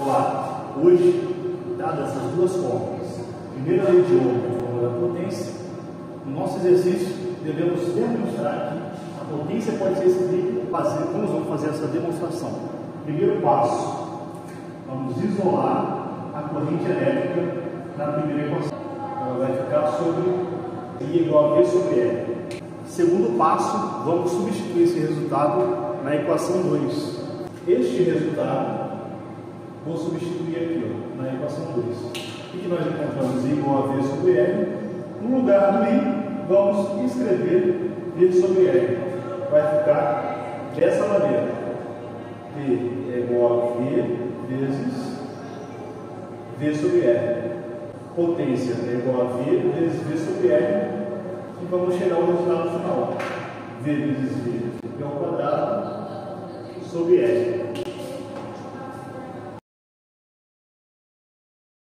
Olá, hoje, dadas essas duas fórmulas, primeiro a lei de Ohm e a fórmula da potência, no nosso exercício devemos demonstrar que a potência pode ser escrita. Como vamos fazer essa demonstração? Primeiro passo, vamos isolar a corrente elétrica na primeira equação. Ela vai ficar sobre I igual a V sobre L. Segundo passo, vamos substituir esse resultado na equação 2. Este resultado, vou substituir aqui ó, na equação 2. O que nós encontramos? I igual a V sobre L. No lugar do I, vamos escrever V sobre L. Vai ficar dessa maneira. V é igual a V vezes V sobre L. Potência é igual a V vezes V sobre L. E vamos chegar ao resultado final. V vezes V ao quadrado sobre L.